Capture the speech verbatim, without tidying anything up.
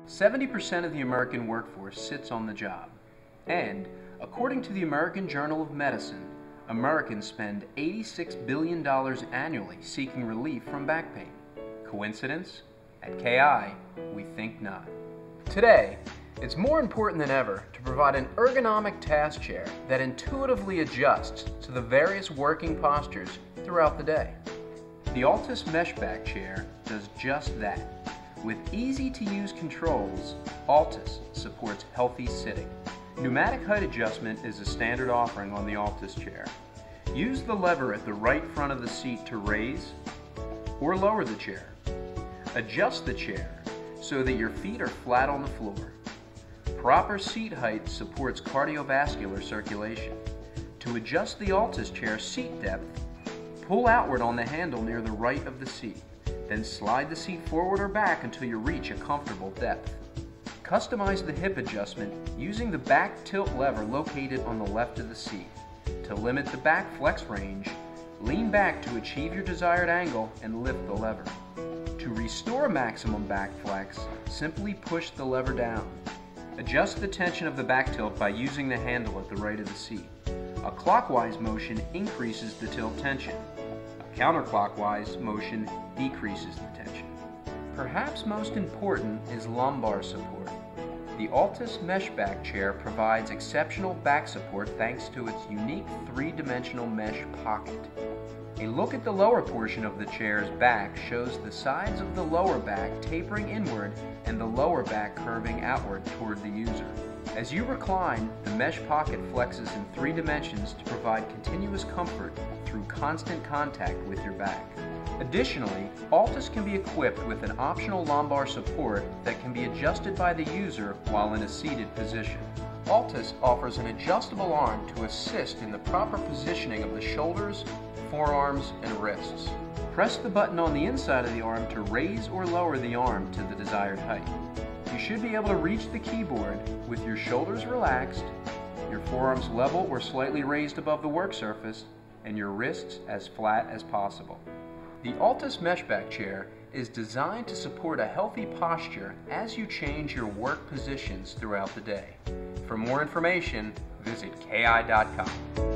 seventy percent of the American workforce sits on the job. And, according to the American Journal of Medicine, Americans spend eighty-six billion dollars annually seeking relief from back pain. Coincidence? At K I, we think not. Today, it's more important than ever to provide an ergonomic task chair that intuitively adjusts to the various working postures throughout the day. The Altis Mesh Back Chair does just that. With easy-to-use controls, Altis supports healthy sitting. Pneumatic height adjustment is a standard offering on the Altis chair. Use the lever at the right front of the seat to raise or lower the chair. Adjust the chair so that your feet are flat on the floor. Proper seat height supports cardiovascular circulation. To adjust the Altis chair seat depth, pull outward on the handle near the right of the seat. Then slide the seat forward or back until you reach a comfortable depth. Customize the hip adjustment using the back tilt lever located on the left of the seat. To limit the back flex range, lean back to achieve your desired angle and lift the lever. To restore maximum back flex, simply push the lever down. Adjust the tension of the back tilt by using the handle at the right of the seat. A clockwise motion increases the tilt tension. A counterclockwise motion decreases the tension. Perhaps most important is lumbar support. The Altis Mesh Back Chair provides exceptional back support thanks to its unique three-dimensional mesh pocket. A look at the lower portion of the chair's back shows the sides of the lower back tapering inward and the lower back curving outward toward the user. As you recline, the mesh pocket flexes in three dimensions to provide continuous comfort through constant contact with your back. Additionally, Altis can be equipped with an optional lumbar support that can be adjusted by the user while in a seated position. Altis offers an adjustable arm to assist in the proper positioning of the shoulders, forearms, and wrists. Press the button on the inside of the arm to raise or lower the arm to the desired height. You should be able to reach the keyboard with your shoulders relaxed, your forearms level or slightly raised above the work surface, and your wrists as flat as possible. The Altis Mesh Back Chair is designed to support a healthy posture as you change your work positions throughout the day. For more information, visit K I dot com.